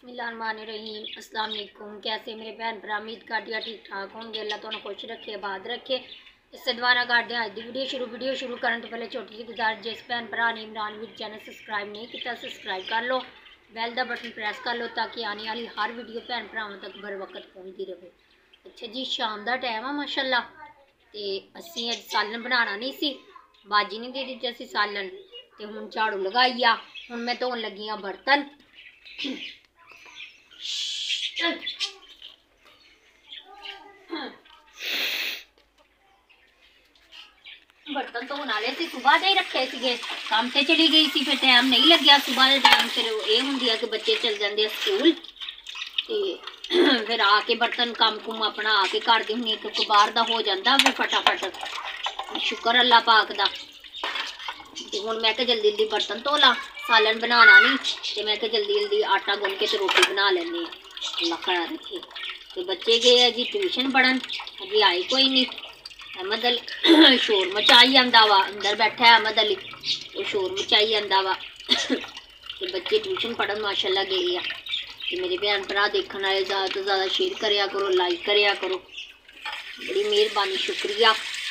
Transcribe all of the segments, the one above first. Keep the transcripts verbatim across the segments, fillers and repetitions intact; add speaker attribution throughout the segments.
Speaker 1: बिस्मिल्लाहिर्रहमानिर्रहीम। अस्सलाम वालेकुम। कैसे मेरे भैन भरा, उम्मीद करदी ठीक ठाक होंगे। अल्लाह तुहानू खुश रखे, आबाद रखे। इससे दोबारा करते हैं अज की वीडियो शुरू। वीडियो शुरू करने तो पहले छोटी सी गुजारिश, जिस भैन भरा ने इमरान वीर चैनल सब्सक्राइब नहीं किया सब्सक्राइब कर लो, बैल का बटन प्रेस कर लो ताकि आने वाली हर वीडियो भैन भरावां तक बर वक्त पहुँचती रहे। अच्छा जी, शाम का टाइम है माशाअल्लाह, तो असी अज सालन बनाना नहीं सी, बाजी नहीं दे दी असी सालन, तो हुण झाड़ू लगाई आ। हुण मैं धोन लगी हाँ बर्तन। बर्तन धोने वाले सी, सुबह दे ही रखे थे, काम से चली गई थी, फिर टाइम नहीं लग्या सुबह के टाइम। फिर ये होंगी है कि बच्चे चल जाते स्कूल, तो फिर आके बर्तन काम कुम अपना आके कर दी हूँ, क्योंकि बाहर का हो जाता फिर फटाफट। शुक्र अल्लाह पाक दा। हुण मैं क्या जल्दी जल्दी बर्तन धो ला, सालन बनाना नहीं, तो मैं क्या जल्दी जल्दी आटा गुन के तो रोटी बना लेनी। अल्लाह ख्याल रखे। तो बच्चे गए है जी ट्यूशन पढ़न, अभी आए कोई नहीं। अहमद अली शोर मचाई आंदा वा, अंदर बैठा है अहमद अली, वो शोर मचाई आंदा वा। तो बच्चे ट्यूशन पढ़न माशाल्लाह गए हैं। तो मेरे भैन भरा देखने वाले ज़्यादा तो ज़्यादा शेयर करिया करो, लाइक करिया करो, बड़ी मेहरबानी, शुक्रिया।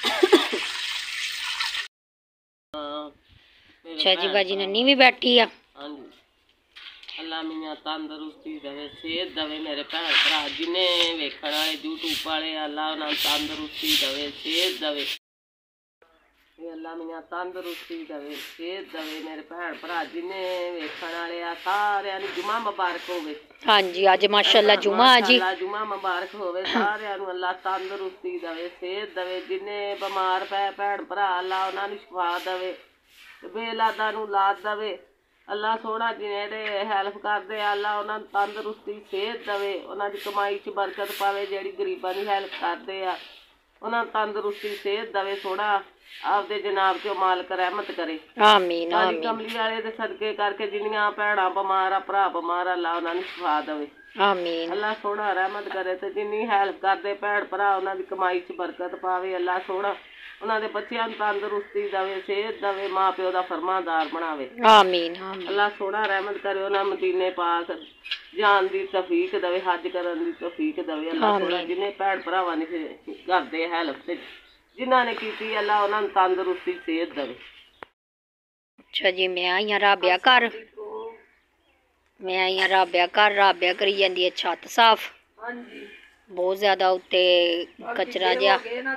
Speaker 1: अच्छा जी, बाजी नन्नी भी बैठी है।
Speaker 2: अल्लाह मियां तंदुरुस्ती देवे, सेहत देवे मेरे भैन भरा जिन्हें वेखण वाले यूट्यूब वाले, अल्लाह उन्हें तंदुरुस्ती देवे, सेहत देवे। अल्लाह मियां तंदुरुस्ती देवे, सेहत देवे मेरे भैन भरा जिन्हें वेखण वाले आ सारियां नूं जुमा मुबारक होवे।
Speaker 1: हाँ जी, अज माशाल्लाह जुमा जी,
Speaker 2: जुमा मुबारक होवे सारियां नूं। अल्लाह तंदुरुस्ती देवे, सेहत देवे। जिन्हें बीमार पै भैन भरा अल्लाह उन्हां नूं शिफा देवे, बेलादा नूं लाद देवे। अल्लाह सोहना जिहड़े हैल्प करते अल्लाह उन्होंने तंदुरुस्ती सेहत देवे, उन्होंने कमाई च बरकत पावे। जिहड़ी गरीबां दी हैल्प करते आ उन्होंने तंदुरुस्ती सेहत देवे, सोहना आपदे जनाब चो मालक रहमत करे।
Speaker 1: आमीन आमीन।
Speaker 2: कमली वाले दे सदके करके जिन्नियां भैणां बमार आ, भरा बमार अल्लाह उन्होंने शिफा देवे। आमीन। अल्लाह सोहना रहमत करे, तो जिन्नी हैल्प करते भैन भरा उन्हां दी कमाई च बरकत पावे। अल्लाह सोहना उन्होंने बच्चों तंदुरुस्ती देवे, सेहत देवे, माँ प्यो का फरमादार बनावे। आमीन। अल्लाह सोहना रहमत करे, उन्हें मदीने पाक जान की तौफीक देवे, हज करन दी तौफीक देवे। अल्लाह सोहना जिन्हें भैन भरावां ने करते हैल्प से जिन्हां ने कीती अल्लाह उन्हें तंदुरुस्ती सेहत देवे।
Speaker 1: अच्छा जी, मैं आई हाँ राबिया घर, मैं आई हाँ राबिया घर। राबिया करी जाती है छत साफ, बहुत ज्यादा उत्ते कचरा जिहा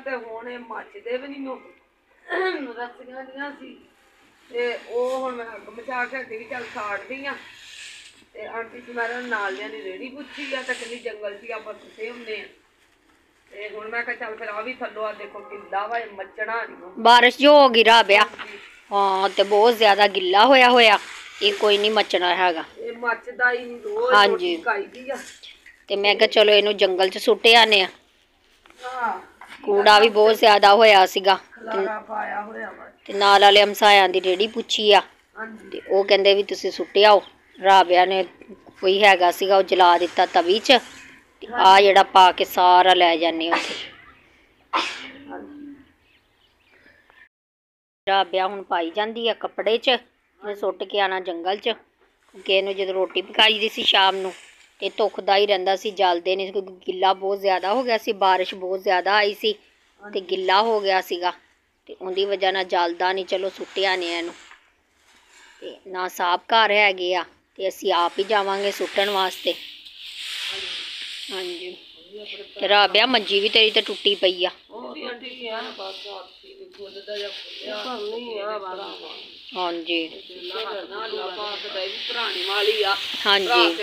Speaker 2: आंटी सुमेरा नाल दी रेहड़ी पुछी आ, कहंदी जंगल च आपां सुते हुंदे आ, ते हुण मैं कहा चल फिर आ भी थल्लो आ देखो गिल्ला वा, मचना नहीं।
Speaker 1: बारिश जो हो गई राबिया, हाँ ते बहुत ज्यादा गिल्ला होया होया, ये कोई नहीं मचना हैगा,
Speaker 2: ये मचदा ही नहीं रोज।
Speaker 1: हाँ जी,
Speaker 2: काईदी आ
Speaker 1: ते मैं कहा चलो इनू जंगल च सुटे आने आ। कूड़ा भी बहुत ज्यादा होया सीगा, ते नाल वाले हमसायां दी रेहड़ी पुछी आ, ते ओ कहंदे भी तुसीं सुटे आओ। राबिया ने कोई हैगा सीगा, ओ जला दिता तवी च, ते आ जेड़ा पा के सारा लै जाने उत्थे। राबिया हुण पाई जांदी है कपड़े च, मैं सुट के आना जंगल च, क्योंकि इनू जदों रोटी पकाई दी सी शाम नूं ते धुखदा ही रहिंदा सी, जलदे नहीं, क्योंकि गिल्ला बहुत ज्यादा हो गया सी, बारिश बहुत ज्यादा आई सी ते गिल्ला हो गया सीगा, ते उहदी वजह नाल जलदा नहीं। चलो सुट्टिया ने इहनूं, ते ना साहब घर हैगे आ, ते असीं आप ही जावांगे सुट्टण वास्ते। हाँ जी, ते राबिया मंजी भी तेरी ते टुट्टी पई आ। हाँ जी, हाँ जी,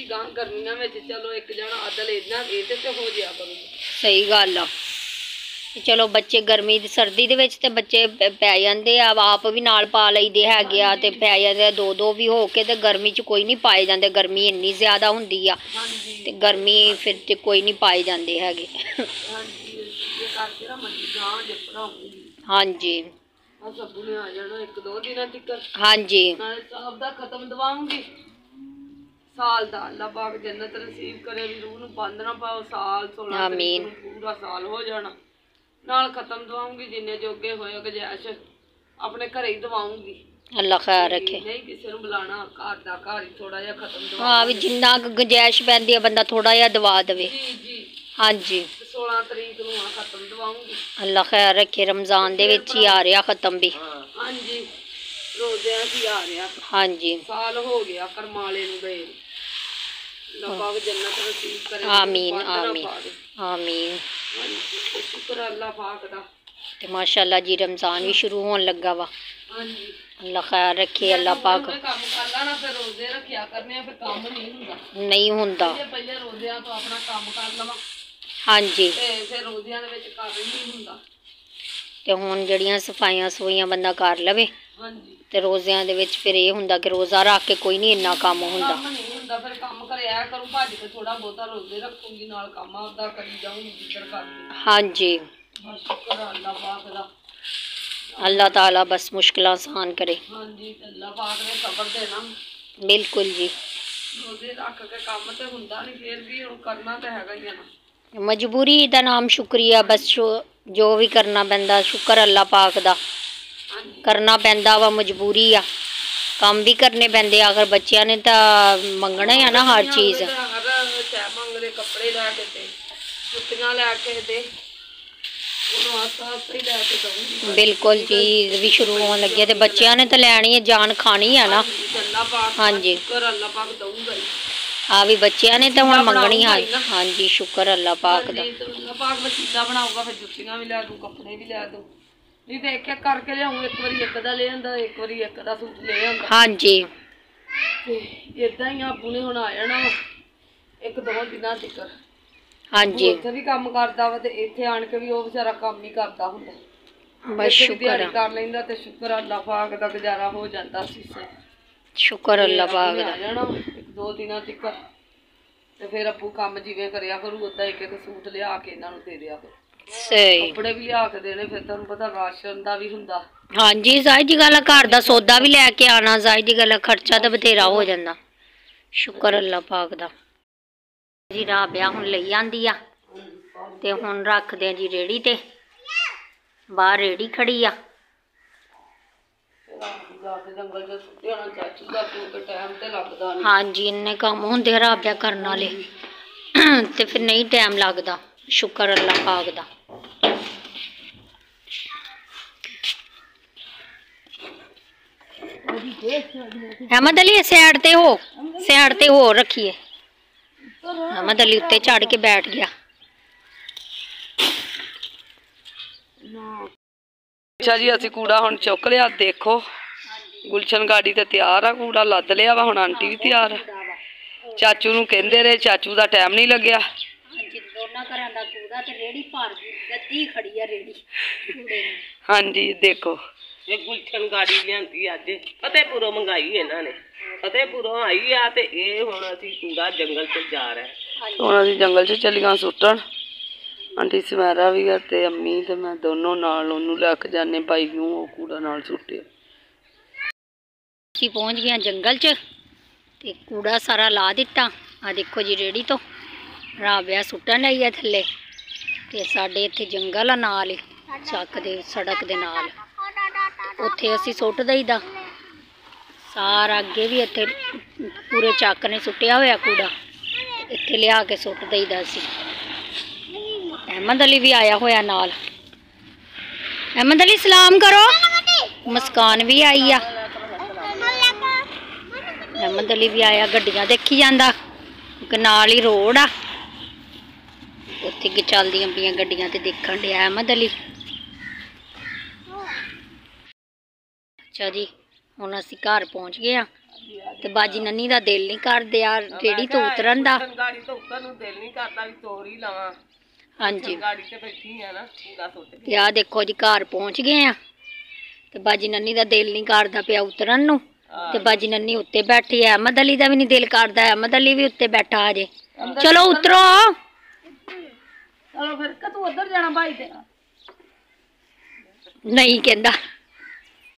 Speaker 1: सही गल आ। चलो बच्चे गर्मी सर्दी दे विच ते बच्चे पै जांदे आ, आप भी नाल पा लईदे हैगे आ, ते पै जांदे दो दो भी हो के, ते गर्मी च कोई नहीं पाए जांदे, गर्मी इन्नी ज्यादा हुंदी आ, ते गर्मी फिर ते कोई नहीं पाए जांदे हैगे। हाँ जी, हाँ जी,
Speaker 2: खत्म दवाऊंगी साल दा, अल्लाह पाक जन्नत नसीब करे, भी रूह नूं बंद ना पाओ, साल सोलह तरीक नूं पूरा साल हो जाना, नाल खत्म दवाऊंगी जिन्ने जोगे होए गुजाइश अपने घरे ही दवाऊंगी।
Speaker 1: अल्लाह खैर रखे।
Speaker 2: नहीं किसी ਨੂੰ ਬੁਲਾਣਾ ਘਰ ਦਾ ਘਰ ਹੀ ਥੋੜਾ ਜਿਹਾ ਖਤਮ ਦਵਾ।
Speaker 1: हाँ भी जिन्ना कुछ गुंजाइश पैंदी है बंदा थोड़ा जिहा दवा देवे।
Speaker 2: जी जी
Speaker 1: हाँ जी
Speaker 2: सोलह तरीक ਨੂੰ ਆ ਖਤਮ ਦਵਾਉਂਗੀ।
Speaker 1: अल्लाह खैर रखे। रमजान दे विच ही आ रहा खत्म भी।
Speaker 2: हाँ जी रोज़िਆਂ ਦੀ ਆ ਰਿਹਾ।
Speaker 1: हाँ जी
Speaker 2: साल हो गया करमाले ਨੂੰ गए। अल्लाह पाक जन्नत नसीब करे।
Speaker 1: आमीन आमीन आमीन।
Speaker 2: हाँ जी शुक्र अल्लाह पाक दा।
Speaker 1: ते माशाअल्लाह जी रमजान भी शुरू होने लगा वा।
Speaker 2: हाँ जी
Speaker 1: अल्लाह खैर रखे। अल्लाह पाक
Speaker 2: काम कर लाना फिर रोजे रखिया करने फिर काम नहीं हुंदा।
Speaker 1: नहीं हुंदा।
Speaker 2: पहले पहले रोज़िਆਂ तो अपना काम कर लवां।
Speaker 1: हाँ जी
Speaker 2: ते फिर रोज़िਆਂ ਦੇ ਵਿੱਚ ਕਰ ਨਹੀਂ ਹੁੰਦਾ।
Speaker 1: ते हुण जड़ियां सफाइयां सफाइयां बंदा कर लवे।
Speaker 2: हाँ जी
Speaker 1: ते रोज़िਆਂ ਦੇ ਵਿੱਚ फिर ये हुंदा कि रोज़ा रख के कोई नहीं इन्ना काम हुंदा।
Speaker 2: ਕੰਮ ਨਹੀਂ ਹੁੰਦਾ ਫਿਰ ਕੰਮ ਕਰਿਆ ਕਰੂੰ ਭੱਜ ਕੇ ਥੋੜਾ ਬਹੁਤਾ ਰੋਜ਼ੇ ਰੱਖੂੰਗੀ ਨਾਲ ਕੰਮ ਆਪਦਾ ਕਰੀ ਜਾਊਂਗੀ ਜਿੱਧਰ ਕਰਦੀ।
Speaker 1: हाँ जी
Speaker 2: बस शुक्र अल्लाह पाक दा।
Speaker 1: अल्लाह ताला बस मुश्किल आसान करे।
Speaker 2: हाँ जी अल्लाह पाक ने सबर देना।
Speaker 1: बिल्कुल जी
Speaker 2: रोजे रख के काम ते हुंदा नहीं फिर भी हुण करना ते हैगा ही है ना।
Speaker 1: मजबूरी दा नाम शुक्रिया बस जो- जो भी करना पैंदा शुक्र अल्लाह पाक दा
Speaker 2: हाँ जी
Speaker 1: करना पैंदा वा। मजबूरी आ काम भी करने पैंदे अगर बच्चियां ने तां मंगना ही आ ना हर चीज़।
Speaker 2: हर शै मंगदे कपड़े लैके ते जुत्तियां लैके दे ਉਹਨੂੰ ਆਸਤਾ ਆਸਤਾ ਹੀ ਲੈ ਕੇ ਦਊਂਗੀ।
Speaker 1: बिल्कुल जी ईद भी शुरू होने लगी है ते बच्चियां ने तो लैनी है जान खानी है ना।
Speaker 2: अल्लाह पाक
Speaker 1: हाँ जी
Speaker 2: शुक्र अल्लाह पाक दऊंगा ही।
Speaker 1: आ भी बच्चियां ने तो हुण मंगनी है। हाँ जी शुक्र अल्लाह पाक दा।
Speaker 2: अल्लाह पाक वसीला बनाऊगा फिर जुत्तियां भी लै दूँ कपड़े भी लै दूँ। नहीं तो एक एक करके लियाऊँ एक बारी एक दा ले आंदा एक बारी एक दा सूट ले आंदा।
Speaker 1: हाँ जी
Speaker 2: ते इदां ही आपूं ने हुण आ जाना एक दो दिनां तिकर।
Speaker 1: हाँ जी
Speaker 2: ਉੱਥੇ ਵੀ ਕੰਮ ਕਰਦਾ ਵਾ ਤੇ ਇੱਥੇ ਆਣ ਕੇ ਵੀ ਉਹ ਵਿਚਾਰਾ ਕੰਮ ਹੀ ਕਰਦਾ ਹੁੰਦਾ।
Speaker 1: बस शुक्र है
Speaker 2: कर लेंदा ते शुक्र अल्लाह पाक दा गुजारा हो जांदा सी।
Speaker 1: शुक्र अल्लाह पाक दा।
Speaker 2: आ जाना एक दो दिनां तिकर ਤੇ ਫਿਰ ਅੱਬੂ ਕੰਮ ਜਿਵੇਂ ਕਰਿਆ ਕਰੂ ਉਦਾਂ ਇੱਕ ਇੱਕ ਸੂਟ ਲਿਆ ਕੇ ਇਹਨਾਂ ਨੂੰ ਦੇ ਦਿਆ ਕਰੋ।
Speaker 1: सही
Speaker 2: ਕੱਪੜੇ ਵੀ ਲਿਆ ਕੇ ਦੇਣੇ ਫਿਰ ਤੁਹਾਨੂੰ ਪਤਾ ਰਾਸ਼ਨ ਦਾ ਵੀ ਹੁੰਦਾ।
Speaker 1: हाँ जी जाहिर जी गल घर दा सौदा भी लैके आना जाहिर जी गल खर्चा तो बथेरा हो जांदा। शुक्र अल्लाह पाक दा। जी राबिया हुण लई आंदी आ ते हुण रखदे जी रेड़ी ते बाहर रेड़ी खड़ी आ।
Speaker 2: जंगल च सुट्टे होना चाचू दा क्योंकि टाइम ते लगदा नहीं।
Speaker 1: हाँ जी इन्ने कम हुंदे राबिया करन वाले ते फिर नहीं टाइम लगदा। शुक्र अल्लाह पाक दा। अहमद अली सैड ते हो सैड ते हो रखिए। अहमद अली उत्ते चढ़ के बैठ गया।
Speaker 2: अच्छा जी ਅਸੀਂ ਕੂੜਾ ਹੁਣ ਚੁੱਕ ਲਿਆ ਦੇਖੋ ਗੁਲਸ਼ਨ ਗਾੜੀ ਤੇ ਤਿਆਰ ਆ ਕੂੜਾ ਲੱਦ ਲਿਆ ਵਾ ਹੁਣ ਆਂਟੀ ਵੀ ਤਿਆਰ ਆ। ਚਾਚੂ ਨੂੰ ਕਹਿੰਦੇ ਰਹੇ ਚਾਚੂ ਦਾ ਟਾਈਮ ਨਹੀਂ ਲੱਗਿਆ।
Speaker 1: ਹਾਂਜੀ ਦੋਨਾਂ ਘਰਾਂ ਦਾ ਕੂੜਾ ਤੇ ਰੇੜੀ ਭਰ ਗਈ ਗੱਦੀ ਖੜੀ ਆ ਰੇੜੀ ਕੂੜੇ ਦੀ।
Speaker 2: ਹਾਂਜੀ ਦੇਖੋ
Speaker 3: ਇਹ ਗੁਲਸ਼ਨ ਗਾੜੀ ਲਿਆਂਦੀ ਅੱਜ ਫਤਿਹਪੁਰੋਂ ਮੰਗਾਈ ਇਹਨਾਂ ਨੇ। ਫਤਿਹਪੁਰੋਂ ਆਈ ਆ ਤੇ ਇਹ ਹੁਣ ਅਸੀਂ ਕੂੜਾ ਜੰਗਲ ਚ ਜਾ ਰਹੇ।
Speaker 2: ਹੁਣ ਅਸੀਂ ਜੰਗਲ ਚ ਚੱਲੀਆਂ ਸੁੱਟਣ। ਆਂਟੀ ਸਮੈਰਾ ਵੀ ਆ ਤੇ ਅੰਮੀ ਤੇ ਮੈਂ ਦੋਨੋਂ ਨਾਲ ਉਹਨੂੰ ਲੈ ਕੇ ਜਾਣੇ ਭਾਈ ਨੂੰ ਉਹ ਕੂੜਾ ਨਾਲ ਸੁੱਟਿਆ।
Speaker 1: ਅਸੀਂ ਪਹੁੰਚ ਗਏ ਜੰਗਲ ਚ ਤੇ ਕੂੜਾ ਸਾਰਾ ਲਾ ਦਿੱਤਾ। ਆ ਦੇਖੋ ਜੀ ਰੇੜੀ ਤੋਂ ਰਾਬਿਆ ਸੁੱਟਣ ਲਈ ਆ ਥੱਲੇ ਤੇ ਸਾਡੇ ਇੱਥੇ ਜੰਗਲ ਆ ਨਾਲ ਹੀ ਚੱਕ ਦੇ ਸੜਕ ਦੇ ਨਾਲ ਉੱਥੇ ਅਸੀਂ ਸੁੱਟ ਦਈਦਾ ਸਾਰਾ। ਅੱਗੇ ਵੀ ਇੱਥੇ ਪੂਰੇ ਚੱਕ ਨੇ ਸੁੱਟਿਆ ਹੋਇਆ ਕੂੜਾ ਇੱਥੇ ਲਿਆ ਕੇ ਸੁੱਟ ਦਈਦਾ ਅਸੀਂ। अहमद अली भी आया होया नाल। अहमद अली सलाम करो। मुस्कान भी आई आ। अहमद अली भी आया गड्डियां देखी जांदा नाल ही रोड आ उत्थे चलदियां पियां गड्डियां ते देखण दिया अहमद अली। अच्छा जी हुण असीं घर पहुंच गए आ ते बाजी नन्नी दा दिल नहीं करदे यार रेड़ी तो उतरन दा।
Speaker 3: ਗਾੜੀ ਤੋਂ ਉੱਤਰ ਨੂੰ ਦਿਲ ਨਹੀਂ ਕਰਦਾ ਵੀ ਤੋਰ ਹੀ ਲਵਾਂ।
Speaker 1: हाँ जी
Speaker 3: ਗਾੜੀ ਤੇ ਬੈਠੀ ਆ ਨਾ ਕੂੜਾ ਸੁੱਟ ਕੇ।
Speaker 1: आ देखो जी घर पहुंच गए आ ते बाजी नन्नी दा दिल नहीं करदा पिया उतरन नू ते बाजी नन्नी उत्ते बैठी है। अहमद अली दा भी नहीं दिल करदा। अहमद अली भी उत्ते बैठा अजे। चलो उतरो
Speaker 2: चलो फिर तू उधर जाना भाई ते
Speaker 1: नहीं कहंदा।